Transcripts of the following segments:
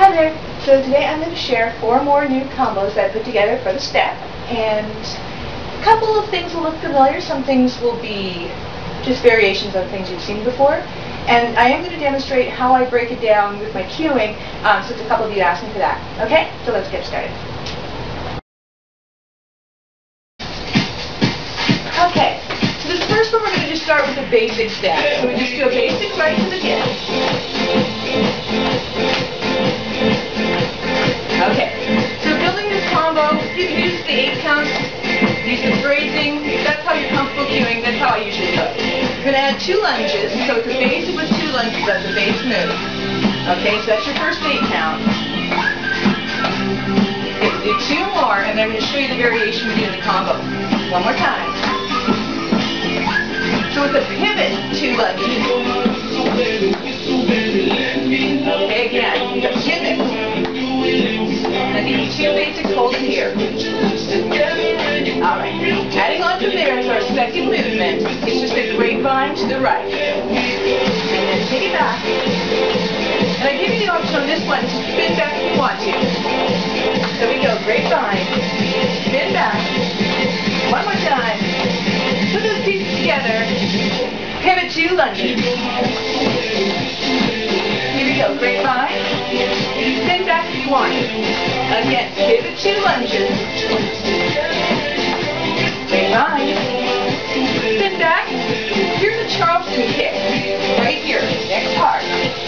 Hi there. So today I'm going to share 4 more new combos that I put together for the step, and a couple of things will look familiar, some things will be just variations of things you've seen before, and I am going to demonstrate how I break it down with my cueing, since a couple of you asked me for that. Okay, so let's get started. Okay, so this first one we're going to just start with a basic step. So we just do a basic right to the hip. Okay, so building this combo, you can use the 8 counts, use the phrasing, that's how you're comfortable cueing, that's how I usually do it. You're going to add 2 lunges, so it's a basic with 2 lunges as a base move. Okay, so that's your first 8 count. Okay, we'll do 2 more, and then I'm going to show you the variation we do in the combo. One more time. So with a pivot, 2 lunges. Okay, again, the pivot. I'll give you 2 basics, hold it here. Alright, adding on from there is our second movement. It's just a grapevine to the right. And then take it back. And I give you the option on this one to spin back if you want to. So we go grapevine, spin back. One more time. Put those pieces together. Pivot 2 lunges. Here we go, grapevine. Spin back if you want. Again, pivot 2 lunges. Grapevine. Spin back. Here's a Charleston kick. Right here, next part.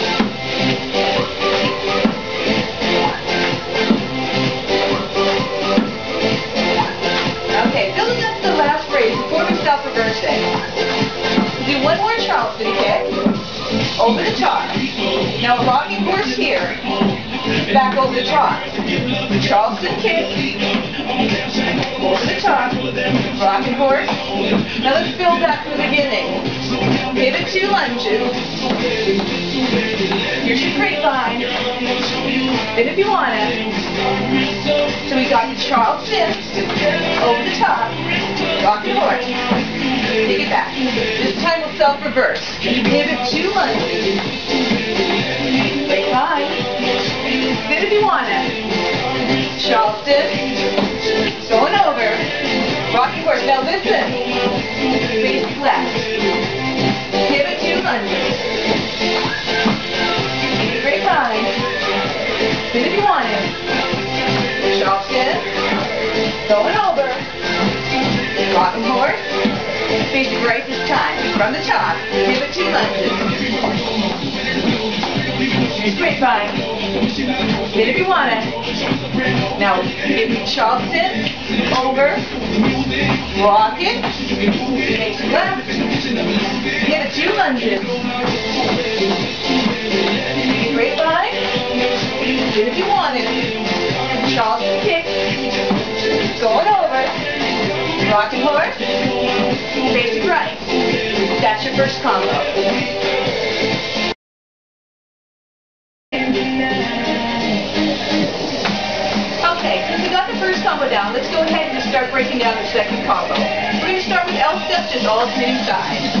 Okay, building up to the last phrase before we stop reversing. Do one more Charleston kick. Over the top. Now a rocking horse here. Back over the top. Charleston kick. Over the top. Rocking horse. Now let's build back from the beginning. Pivot 2 lunges. Here's your grapevine. Spin if you want it. So we got the Charleston. Over the top. Rocking horse. Take it back. This time we'll self-reverse. Pivot 2 lunges. Grapevine. Spin if you want it. Charleston. Going over. Rocking horse. Now listen. Basic left. Pivot 2 lunges. Grapevine. Spin if you want it. Charleston. Going over. Rocking horse. Basic right this time. From the top. Pivot 2 lunges. Grapevine. Spin if you want it. Now give me Charleston. Over. Rock it. Basic left. Pivot 2 lunges. Grapevine. Spin if you want it. Charleston kick. Going over. Rocking horse. Basic right. That's your first combo. Okay, since we got the first combo down, let's go ahead and start breaking down the second combo. We're going to start with L steps, just alternating sides.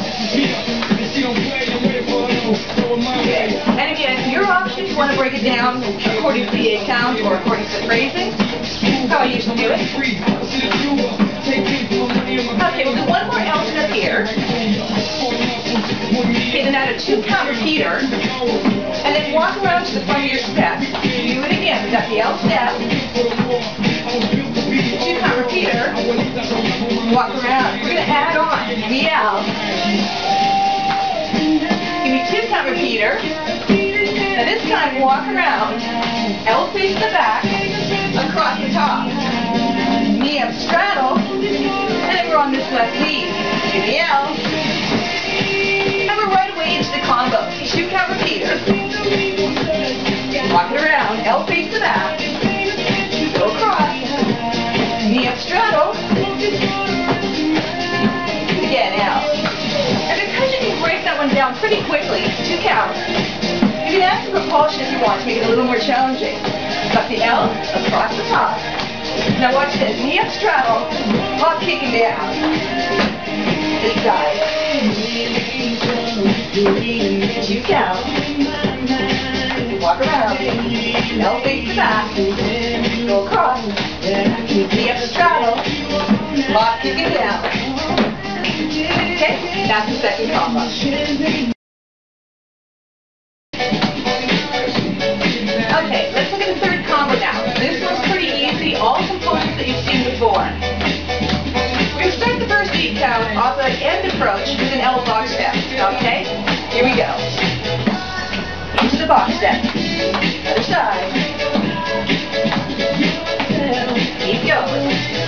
Okay. And again, your option if you want to break it down according to the 8 count or according to the phrasing. How I usually do it. Okay, we'll do one more L step here. Okay, then add a 2 count repeater. And then walk around to the front of your step. Do it again. We've got the L step. 2 count repeater. Walk around. We're going to add on the L. Give me 2 count repeater. Now this time walk around. L face the back. Across the top. Knee up straddle. And then we're on this left knee. Give me L. And we're right away into the combo. 2 count repeater. Walk it around. L face the back. Go across. Knee up straddle. Again, L. And because you can break that one down pretty quickly, 2 counts, you can add some propulsion if you want to make it a little more challenging. Got the L across the top. Now watch this. Knee up straddle. Hop kicking down. This side. 2 count. Walk around. elbow face to back, go across, knee up to straddle, lock, kick it down. Okay, that's the second combo. Okay, let's look at the third combo now. This one's pretty easy, all components that you've seen before. We're going to start the first beat count off the end approach with an elbow box step. Okay, here we go. Into the box step. Other side. Keep going.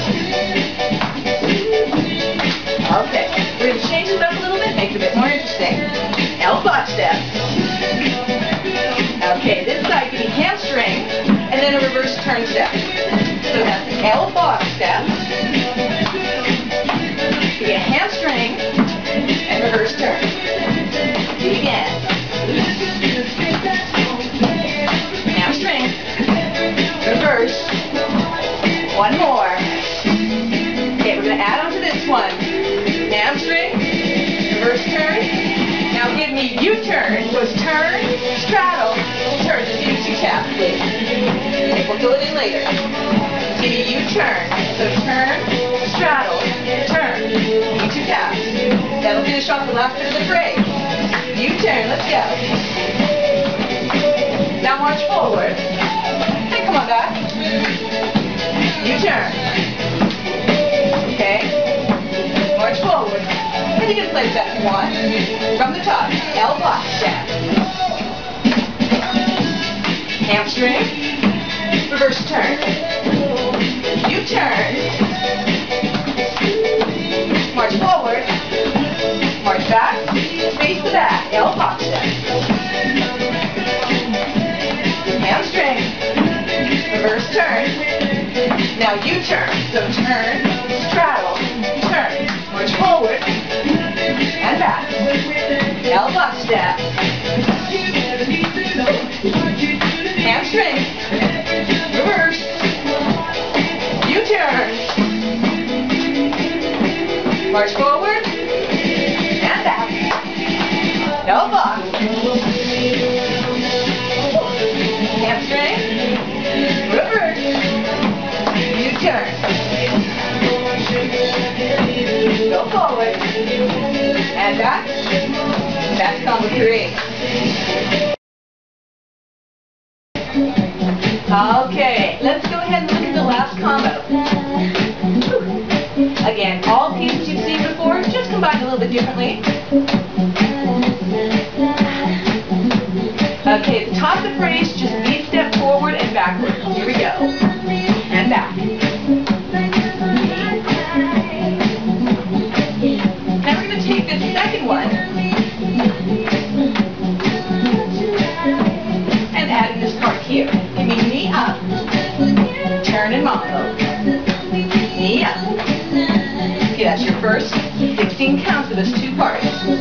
Okay, we're going to change it up a little bit, make it a bit more interesting. Elbow box step. Okay, this side could be hamstring, and then a reverse turn step. So that's an elbow box step, could be a hamstring, and reverse turn. Do it again. Hamstring, reverse, one more. Okay, we're going to add on to this one. Hamstring, reverse turn. Now give me U-turn. So it's turn, straddle, turn. Just give me 2 taps, please. Okay, we'll fill it in later. Give me U-turn. So turn, straddle, turn. Give me 2 taps. That'll finish off the last bit of the phrase. U-turn. Let's go. Now march forward. And come on back. U-turn. Okay. March forward. And you can play that if you want. From the top, elbow box step. Hamstring, reverse turn. U-turn. March forward. March back. Face to back. Elbow box step. Hamstring. Reverse turn. Now U-turn. So turn, straddle, turn. March forward. And back. Elbow box step. Hamstring. Reverse. U-turn. March forward. And back. Elbow box. Hamstring. Reverse. U-turn. Go forward. And back. That's combo 3. Okay, let's go ahead and look at the last combo. Again, all pieces you've seen before, just combined a little bit differently. Okay, at the top of the phrase, just beat step forward and backward. Here we go. And back. Now we're going to take this second one and add in this part here. Give me knee up, turn and mambo. Knee up. Okay, that's your first 16 counts of this 2 parts.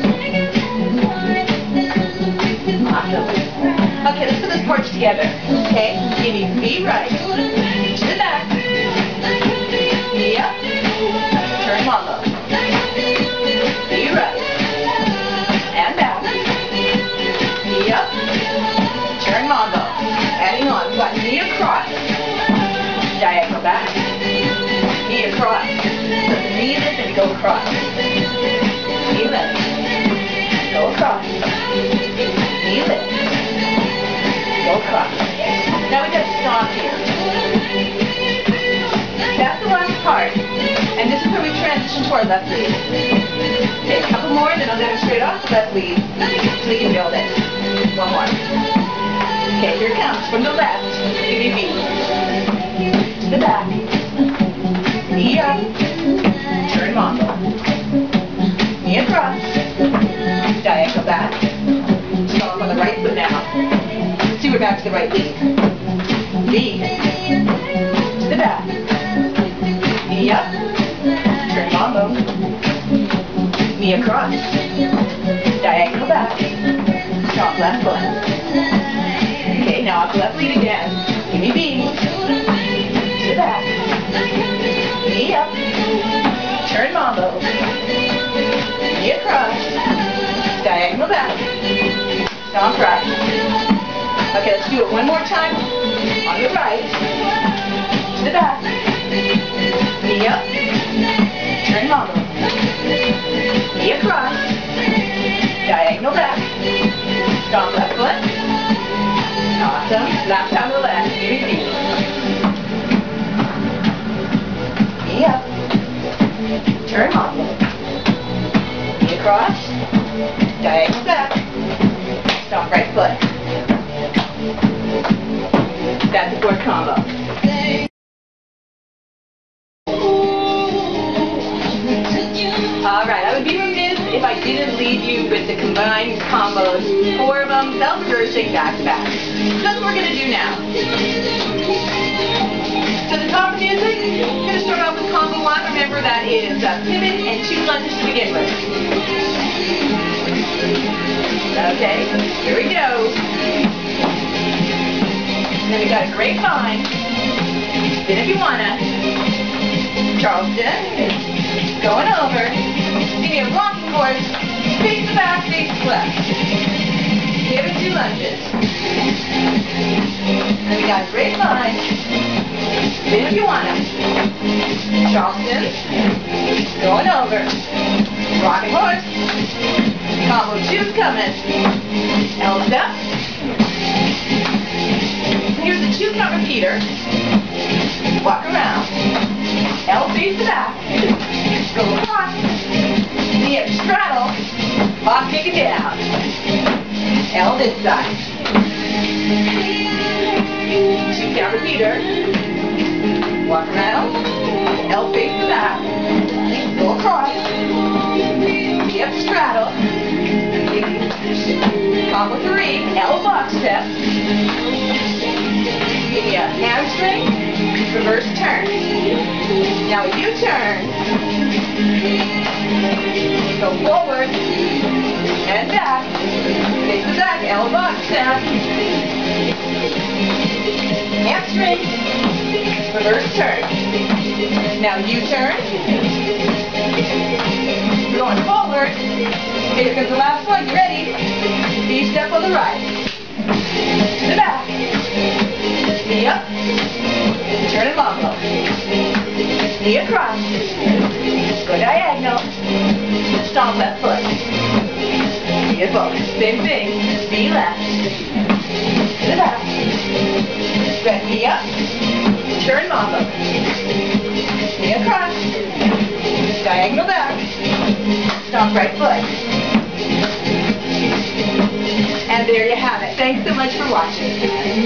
Awesome. Okay, let's put those parts together. Okay, give me feet right, to the back, knee up, turn mambo. Feet right, and back, knee up, turn mambo. Adding on, we've got knee across, diagonal back, knee across. So the knee lift and go across. Knee lift, go across. Knee lift, go across. Now we got stomp here. That's the last part. And this is where we transition to our left lead. Okay, a couple more, then I'll demonstrate off the left lead so we can build it. One more. Okay, here it comes. From the left, give me beat. To the back. Knee up. Turn mambo. Knee across. Diagonal back. Stomp on the right foot now. See, we're back to the right lead. Lead. To the back. Knee up. Turn mambo. Knee across. Diagonal back. Stomp left foot. Okay, now off the left lead again. Give me B. To the back. Knee up. Turn mambo. Knee across. Diagonal back. Stomp right. Okay, let's do it one more time. On the right. To the back. Knee up. Turn mambo. Knee across. Diagonal back. Stomp left foot. Awesome. Last time to the left. Give me feet. Knee up. Turn mambo. Knee across. Diagonal back. Stomp right foot. That's a fourth combo. Alright, I would be remiss if I didn't leave you with the combined combos, 4 of them, self-reversing back to back. So that's what we're going to do now. So the top of music, we're going to start off with combo 1. Remember that is pivot and 2 lunges to begin with. Okay, here we go. Then we got a grapevine. Then if you wanna, Charleston, going over. Give me a rocking horse, face to back, face to left. Give it 2 lunges. Then we got a grapevine. Then if you wanna, Charleston, going over. Rocking horse. Combo 2's coming. L step. Here's a 2-count repeater. Walk around. L face to back. Go across. Knee up, straddle. Hop, kick it down. L this side. 2-count repeater. Walk around. L face to back. Go across. Knee up, straddle. Combo 3. L box step. Give me a hamstring, reverse turn. Now a U-turn. Go forward and back. Face the back, L box step. Hamstring, reverse turn. Now U-turn. We're going forward. Here comes the last one. You ready? B-step on the right. To the back. Knee up, turn and mambo. Knee across, go diagonal, stomp left foot. Beautiful. Same thing, B left, to the back. Then knee up, turn mambo. Knee across, diagonal back, stomp right foot. And there you have it. Thanks so much for watching.